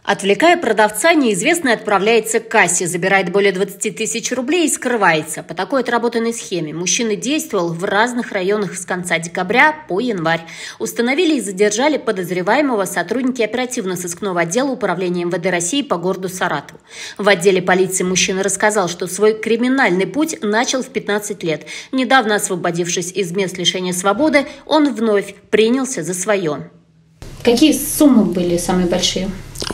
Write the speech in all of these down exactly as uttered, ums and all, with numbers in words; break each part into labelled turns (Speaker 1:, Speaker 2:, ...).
Speaker 1: Отвлекая продавца, неизвестный отправляется к кассе, забирает более двадцати тысяч рублей и скрывается. По такой отработанной схеме мужчина действовал в разных районах с конца декабря по январь. Установили и задержали подозреваемого сотрудники оперативно-сыскного отдела Управления эм вэ дэ России по городу Саратову. В отделе полиции мужчина рассказал, что свой криминальный путь начал в пятнадцать лет. Недавно освободившись из мест лишения свободы, он вновь принялся за свое.
Speaker 2: Какие суммы были самые большие?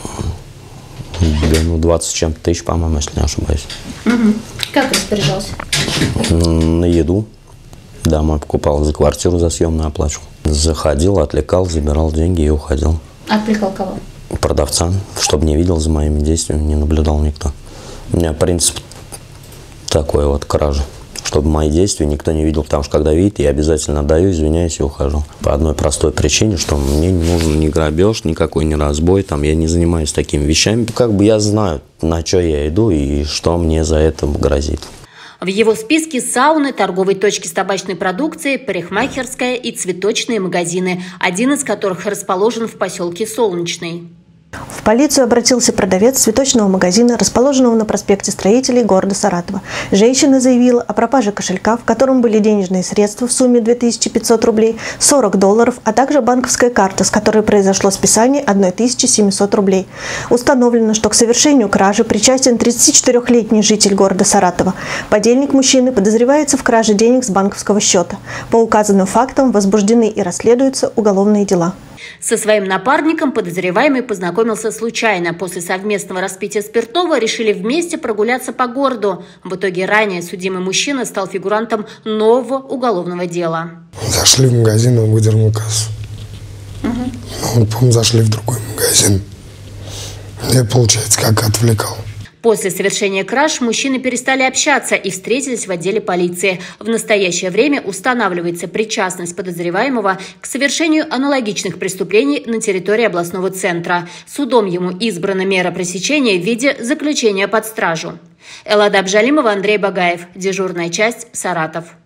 Speaker 3: Да, ну, двадцать чем-то тысяч, по-моему, если не ошибаюсь.
Speaker 2: Угу. Как распоряжался?
Speaker 3: На еду. Домой покупал, за квартиру за съемную оплачивал. Заходил, отвлекал, забирал деньги и уходил.
Speaker 2: Отвлекал кого?
Speaker 3: Продавца, чтобы не видел за моими действиями, не наблюдал никто. У меня принцип такой вот кражи. Чтобы мои действия никто не видел, потому что когда видит, я обязательно отдаю, извиняюсь и ухожу. По одной простой причине, что мне не нужен ни грабеж, никакой не разбой, там я не занимаюсь такими вещами. Как бы я знаю, на что я иду и что мне за это грозит.
Speaker 1: В его списке сауны, торговые точки с табачной продукцией, парикмахерская и цветочные магазины, один из которых расположен в поселке Солнечный.
Speaker 4: В полицию обратился продавец цветочного магазина, расположенного на проспекте Строителей города Саратова. Женщина заявила о пропаже кошелька, в котором были денежные средства в сумме две тысячи пятьсот рублей, сорок долларов, а также банковская карта, с которой произошло списание тысячи семисот рублей. Установлено, что к совершению кражи причастен тридцатичетырёхлетний житель города Саратова. Подельник мужчины подозревается в краже денег с банковского счета. По указанным фактам возбуждены и расследуются уголовные дела.
Speaker 1: Со своим напарником подозреваемый познакомился случайно. После совместного распития спиртного решили вместе прогуляться по городу. В итоге ранее судимый мужчина стал фигурантом нового уголовного дела.
Speaker 5: Зашли в магазин, он выдернул кассу. Угу. Мы, по-моему, зашли в другой магазин. Я, получается, как отвлекал.
Speaker 1: После совершения краж мужчины перестали общаться и встретились в отделе полиции. В настоящее время устанавливается причастность подозреваемого к совершению аналогичных преступлений на территории областного центра. Судом ему избрана мера пресечения в виде заключения под стражу. Эллада Абжалимова, Андрей Багаев. Дежурная часть, Саратов.